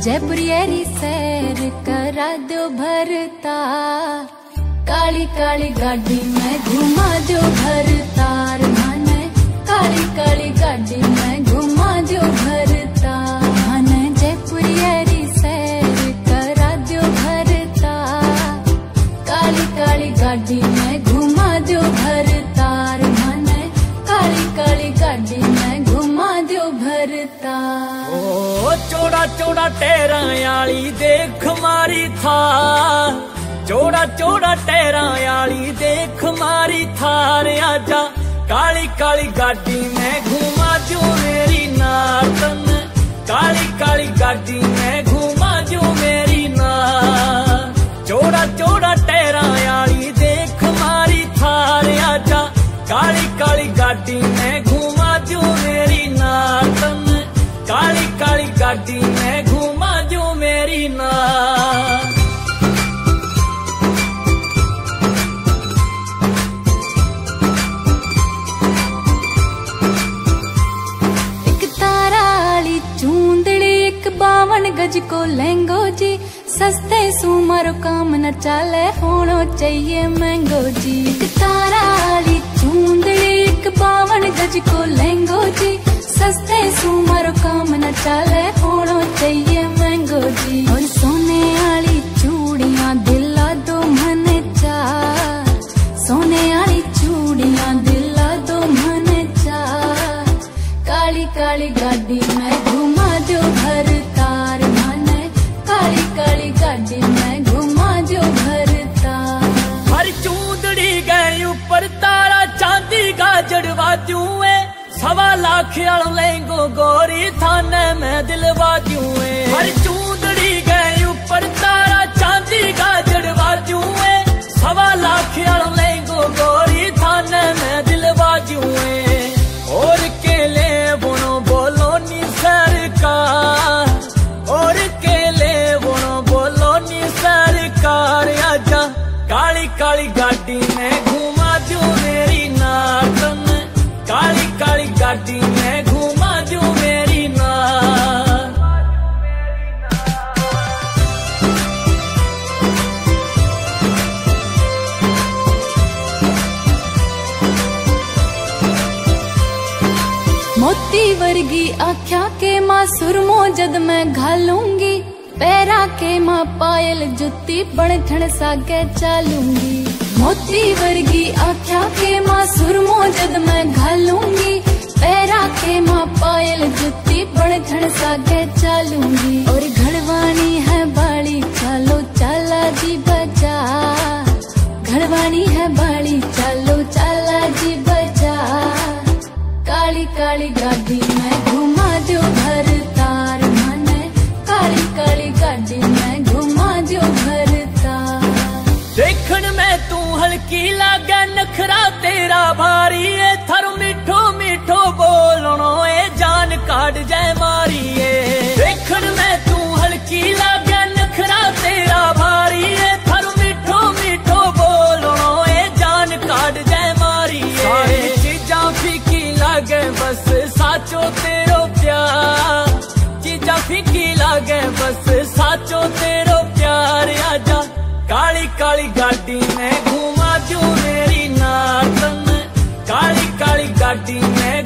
जयपुरियरी सैर करा दो भरता, काली काली गाड़ी में घुमा दो भरतार। माने काली काली गाड़ी में घुमा दो भरता। माने जयपुरियरी सैर करा दो भरता, काली काली गाड़ी में घुमा दो भरतार। माने काली काली गाड़ी में घुमा दो भरता। ओ चौड़ा चौड़ा टहरा आली देख मारी थार, चौड़ा चौड़ा टहरा आली देख मारी थार। आजा काली काली गाड़ी में घुमा जो मेरी नातन, काली काली गाड़ी में घुमा जो मेरी नार। चौड़ा चौड़ा टहरा आली देख मारी थार। आजा काली काली गाड़ी में घुमा जो मेरी नातन, काली काली गाड़ी में घुमा जो मेरी नार। एक तारा वाली चूंदड़ी, एक 52 गज को लहंगो जी। सस्ते सुमारो काम न चाले, होना चाहिए महंगो जी। एक तारा वाली चूंदड़ी, एक 52 गज को लहंगो जी। सस्ते सुमारो काम न चाले, होना चाहिए महंगो जी। और सोने वाली चूड़ियां दिला दो मने चार, सोने वाली चूड़ियां दिला दो मने चार। काली काली गाड़ी में घुमा दो भरतार। माने काली काली गाड़ी में घुमा दो भरतार। हर चूंदड़ी गए ऊपर तारा चांदी का जड़वा जुए। 1.25 लाख लेंगो गोरी थाने में दिलवा जुए। हर चूंदड़ी गए ऊपर तारा चांदी का जड़वा जुए। 1.25 लाख लेंगो गोरी थाने में दिलवा जुए। और केले बोनो बोलो नी सरकार, और केले बोनो बोलो नी सरकार। आजा काली काली गाड़ी में घुमा जो मेरी नातन, काली काली गाड़ी में घुमा जो मेरी नार। मोती वर्गी आख्या के माँ सुरमो जद मैं घालूंगी। पैरा के माँ पायल जुत्ती बणठण सागे चालूंगी। मोती वर्गी आख्या के माँ सुरमो जद मैं घालूंगी। पैरा के माँ पायल जुत्ती बणठण सागे चालूंगी। और घड़वानी है बाली चालो चाला जी बजा, घड़वानी है बाली चालो चाला जी बजा। काली काली गाड़ी में घुमा जो भरतार। माने काली काली गाड़ी में घुमा जो भरतार। देखन में तू हल्की लागे, नखरा तेरा भारी है। थारो मिठो मिठो बोलनो ए जान काट जाए मारी है। देखन में तू हल्की लागे, नखरा तेरा भारी है। थारो मिठो मिठो बोलनो ए जान काट जाए मारी है। सारी चीजां फीकी लागे बस साचो तेरो प्यार, चीजां फीकी लागे बस साचो तेरो प्यार। आजा काली काली गाड़ी में घुमा जो मेरी नातन, काली काली गाड़ी में